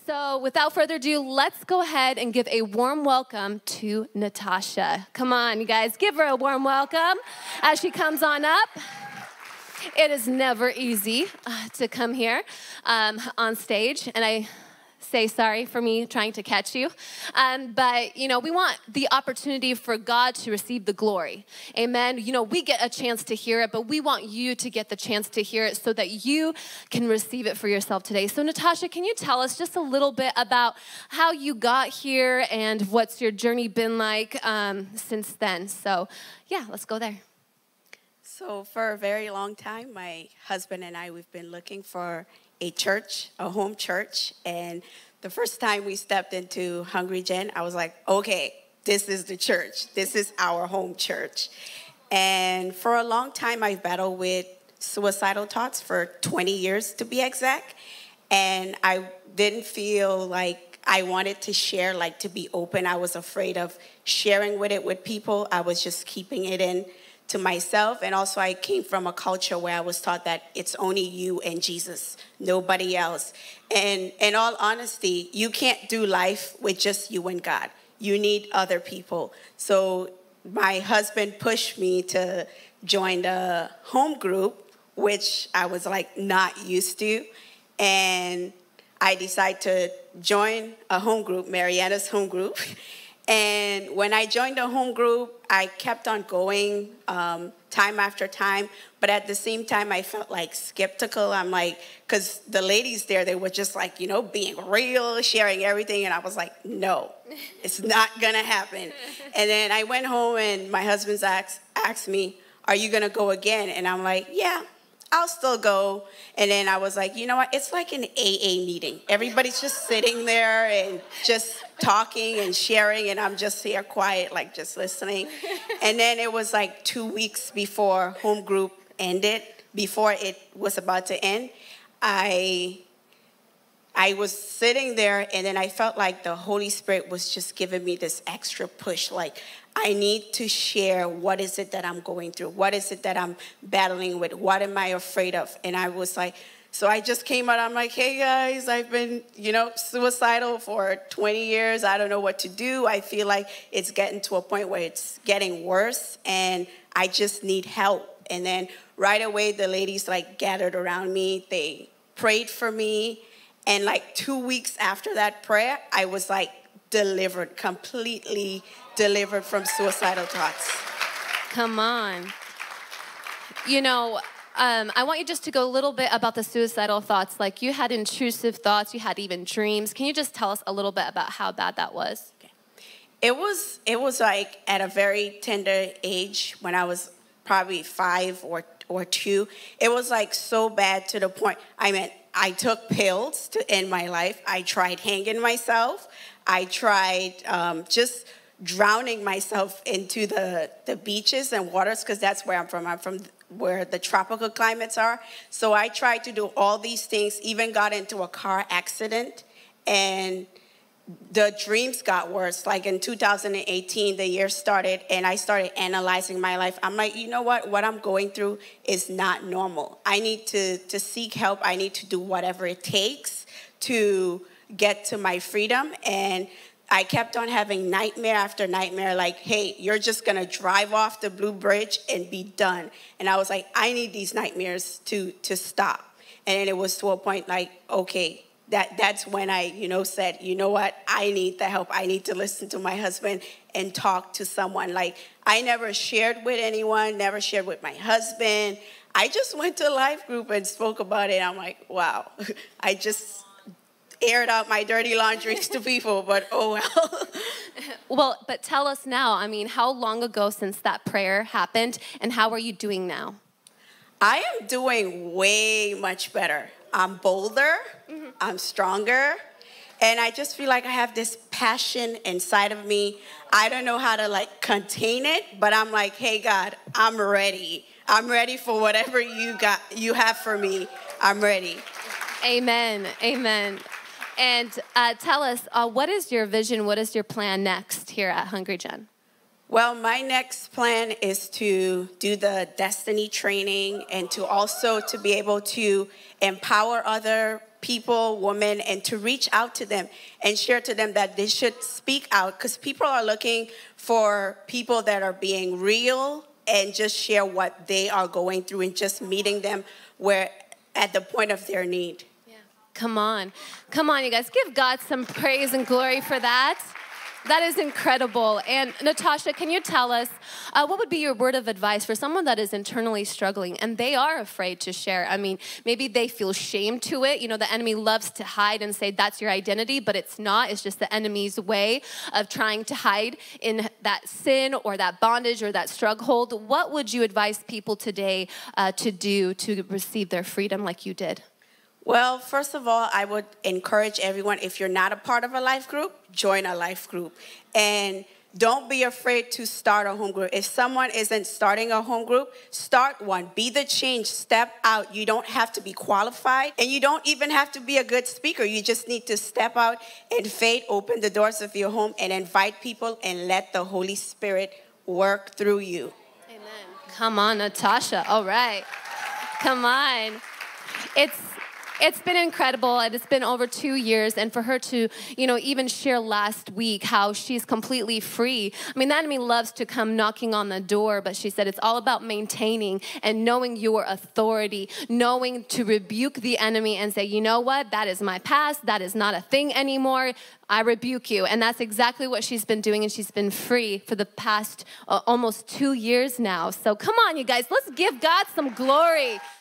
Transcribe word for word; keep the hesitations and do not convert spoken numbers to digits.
So without further ado, let's go ahead and give a warm welcome to Natasha. Come on, you guys, give her a warm welcome as she comes on up. It is never easy uh, to come here um, on stage, and I say sorry for me trying to catch you. Um, but, you know, we want the opportunity for God to receive the glory. Amen. You know, we get a chance to hear it, but we want you to get the chance to hear it so that you can receive it for yourself today. So, Natasha, can you tell us just a little bit about how you got here and what's your journey been like um, since then? So, yeah, let's go there. So for a very long time, my husband and I, we've been looking for a church, a home church. And the first time we stepped into HungryGen, I was like, okay, this is the church. This is our home church. And for a long time, I've battled with suicidal thoughts for twenty years to be exact. And I didn't feel like I wanted to share, like to be open. I was afraid of sharing with it with people. I was just keeping it in to myself. And also I came from a culture where I was taught that it's only you and Jesus, nobody else. And in all honesty, you can't do life with just you and God. You need other people. So my husband pushed me to join the home group, which I was like not used to. And I decided to join a home group, Mariana's home group. And when I joined the home group, I kept on going um, time after time. But at the same time, I felt like skeptical. I'm like, because the ladies there, they were just like, you know, being real, sharing everything. And I was like, no, it's not going to happen. And then I went home and my husband asked, asked me, are you going to go again? And I'm like, yeah, I'll still go. And then I was like, you know what? It's like an A A meeting. Everybody's just sitting there and just talking and sharing, and I'm just here quiet, like just listening. And then it was like two weeks before home group ended, before it was about to end, I I was sitting there, and then I felt like the Holy Spirit was just giving me this extra push, like I need to share what is it that I'm going through, what is it that I'm battling with, what am I afraid of? And I was like, so I just came out, I'm like, hey guys, I've been, you know, suicidal for twenty years. I don't know what to do. I feel like it's getting to a point where it's getting worse and I just need help. And then right away, the ladies like gathered around me. They prayed for me. And like two weeks after that prayer, I was like delivered, completely delivered from suicidal thoughts. Come on. You know, Um, I want you just to go a little bit about the suicidal thoughts. Like you had intrusive thoughts, you had even dreams. Can you just tell us a little bit about how bad that was? Okay. It was it was like at a very tender age when I was probably five or or two. It was like so bad to the point. I mean, I took pills to end my life. I tried hanging myself. I tried um, just drowning myself into the the beaches and waters because that's where I'm from. I'm from where the tropical climates are. So I tried to do all these things, even got into a car accident, and the dreams got worse. Like in two thousand eighteen, the year started, and I started analyzing my life. I'm like, you know what? What I'm going through is not normal. I need to, to seek help. I need to do whatever it takes to get to my freedom. And I kept on having nightmare after nightmare, like, hey, you're just going to drive off the Blue Bridge and be done. And I was like, I need these nightmares to to stop. And then it was to a point like, okay, that that's when I, you know, said, you know what, I need the help. I need to listen to my husband and talk to someone. Like, I never shared with anyone, never shared with my husband. I just went to a life group and spoke about it. I'm like, wow, I just aired out my dirty laundries to people, but oh well. Well, but tell us now, I mean, how long ago since that prayer happened, and how are you doing now? I am doing way much better. I'm bolder, mm-hmm. I'm stronger, and I just feel like I have this passion inside of me. I don't know how to like contain it, but I'm like, hey God, I'm ready. I'm ready for whatever you got, you have for me. I'm ready. Amen, amen. And uh, tell us, uh, what is your vision? What is your plan next here at HungryGen? Well, my next plan is to do the destiny training and to also to be able to empower other people, women, and to reach out to them and share to them that they should speak out, because people are looking for people that are being real and just share what they are going through and just meeting them where at the point of their need. Yeah. Come on. Come on, you guys. Give God some praise and glory for that. That is incredible. And Natasha, can you tell us, uh, what would be your word of advice for someone that is internally struggling and they are afraid to share? I mean, maybe they feel shame to it. You know, the enemy loves to hide and say that's your identity, but it's not. It's just the enemy's way of trying to hide in that sin or that bondage or that struggle. What would you advise people today uh, to do to receive their freedom like you did? Well, first of all, I would encourage everyone, if you're not a part of a life group, join a life group. And don't be afraid to start a home group. If someone isn't starting a home group, start one. Be the change. Step out. You don't have to be qualified, and you don't even have to be a good speaker. You just need to step out in faith, open the doors of your home, and invite people, and let the Holy Spirit work through you. Amen. Come on, Natasha. All right. Come on. It's... It's been incredible, and it's been over two years, and for her to, you know, even share last week how she's completely free. I mean, the enemy loves to come knocking on the door, but she said it's all about maintaining and knowing your authority, knowing to rebuke the enemy and say, you know what, that is my past, that is not a thing anymore, I rebuke you. And that's exactly what she's been doing, and she's been free for the past uh, almost two years now. So come on, you guys, let's give God some glory.